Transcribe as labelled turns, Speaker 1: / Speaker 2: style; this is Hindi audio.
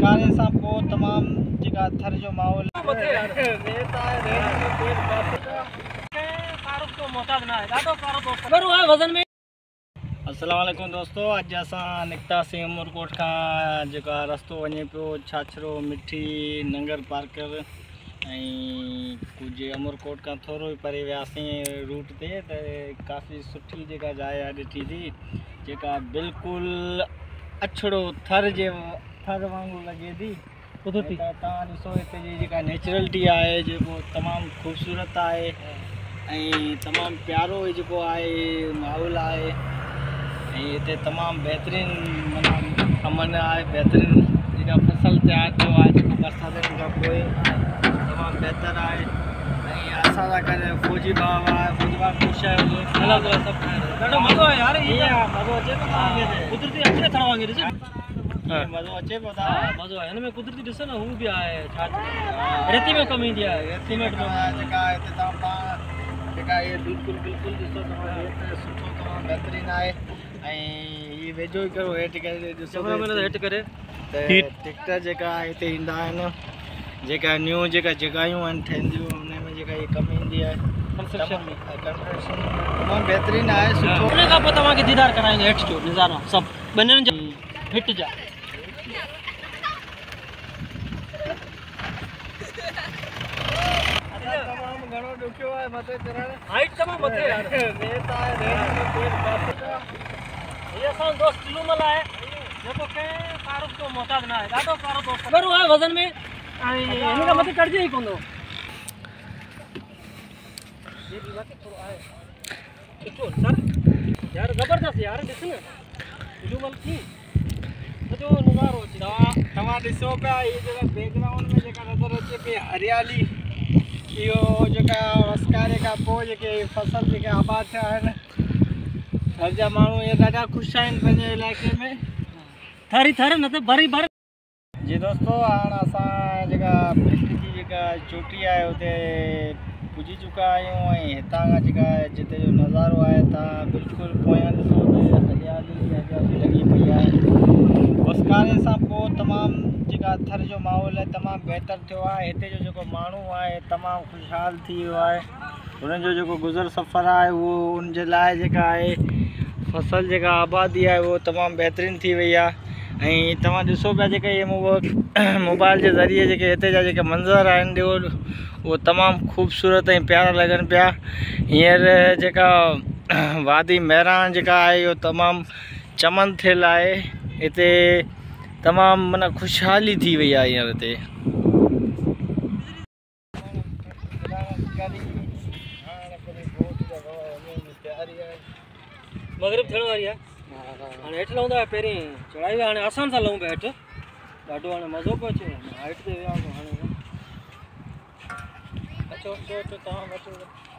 Speaker 1: मुस्काने सां पोइ तमामु जेका थर जो माहौल अस्सलाम वालेकुम दोस्तों। अॼु असां निकितासीं उमरकोट खां जेका रस्तो वञे पियो छाछरो मिठी नंगर पार्कर ऐं कुझु उमरकोट खां थोरो ई परे वियासीं रूट ते त काफ़ी सुठी जेका जाइ आहे ॾिठी थी जेका बिल्कुलु अछड़ो थर वांगुरु लॻे थी। तव्हां ॾिसो हिते जी जेका नेचुरलिटी आहे जेको तमामु ख़ूबसूरत आहे ऐं तमामु प्यारो जेको आहे माहौल आहे ऐं हिते तमामु बहितरीनु माना अमन आहे। बहितरीनु जेका फसल तयारु थियो आहे जेको बरसातुनि खां पोइ तमामु बहितरु आहे ऐं असां सां गॾु फौजी भाउ आहे। फौजी भाउ ख़ुशि आहे ॾाढो मज़ो आहे यार। मज़ो अचे थो तव्हांखे कुदरती अचे थोरो वांगुरु मज़ो अचे पियो मज़ो आहे हिन में कुदरती ॾिसो न हू बि आहे छा रेती में कमु ईंदी आहे सीमेंट में जेका हिते तव्हां जेका इहे बिल्कुलु ॾिसो तव्हां सुठो तमामु बहितरीनु आहे ऐं हीअ वेझो ई करो हेठि करे ॾिसो हेठि करे त टिकट जेका हिते ईंदा आहिनि जेका न्यू जेका जॻहियूं आहिनि ठहंदियूं हुन में जेका इहे कमु ईंदी आहे कंस्ट्रक्शन तमामु बहितरीनु आहे सुठो। हुन खां पोइ तव्हांखे दीदार कराईंदो हेठि जो नज़ारा सभु ॿिन्हिनि जा हिट जा घणो ॾुखियो आहे मथे चढ़णु हाइट तमामु मथे यार ये असांजो दोस्त टिलूमल आहे जेको कंहिं तारुफ़ जो मोहताज न आहे ॾाढो प्यारो दोस्त ख़बर आहे वज़न में ऐं हिन खां मथे चढ़िजे ई कोन थो। यार ज़बरदस्त यार ॾिस न टिलूमल थी सॼो नज़ारो अचे तव्हां ॾिसो पिया हीअ जेका बैकग्राउंड में जेका नज़र अचे पई हरियाली इहो जेका वसकारे खां पोइ जेके फसल जेके आबाद थिया आहिनि घर जा माण्हू इहे ॾाढा ख़ुशि आहिनि पंहिंजे इलाइक़े में थरी थर न त भरी भर। जी दोस्तो हाणे असां जेका पिंड जी जेका चोटी आहे उते पुॼी चुका आहियूं ऐं हितां खां जेका जिते जो नज़ारो आहे तव्हां बिल्कुलु पोयां ॾिसो त हरियाली लॻी पई आहे। वसकारे सां पोइ तमामु जेका थर जो माहौल आहे तमामु बहितरु थियो आहे। हिते जो जेको माण्हू आहे तमामु ख़ुशहाल थी वियो आहे। हुनजो जेको गुज़र सफ़र आहे उहो उनजे लाइ जेका आहे फसल जेका आबादी आहे उहो तमामु बहितरीनु थी वई आहे। ऐं तव्हां ॾिसो पिया जेके इहे मोबाइल जे ज़रिए जेके हिते जा जेके मंज़र आहिनि उहो तमामु ख़ूबसूरत ऐं प्यारा लॻनि पिया। हींअर जेका वादी मैरान जेका आहे इहो तमामु चमन थियल आहे। हिते तमामु माना ख़ुशहाली थी वई आहे हींअर हिते। मगरिब थियण वारी आहे हाणे हेठि लहूं था पहिरीं चढ़ाई हाणे आसान सां लहूं पिया हेठि ॾाढो हाणे मज़ो पियो अचे हाइट ते विया हाणे अचो तव्हां अचो